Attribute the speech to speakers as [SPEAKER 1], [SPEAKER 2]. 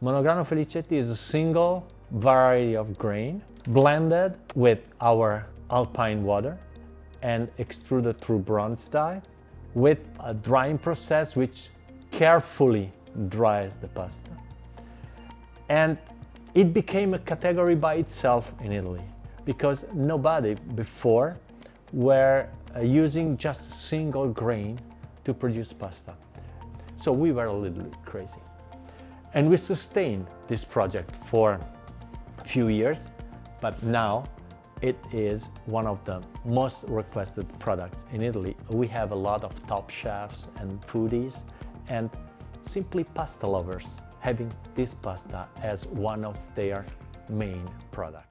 [SPEAKER 1] Monograno Felicetti is a single variety of grain blended with our alpine water and extruded through bronze die with a drying process which carefully dries the pasta. And it became a category by itself in Italy because nobody before were using just a single grain to produce pasta. So we were a little bit crazy. And we sustained this project for a few years, but now it is one of the most requested products in Italy. We have a lot of top chefs and foodies and simply pasta lovers having this pasta as one of their main products.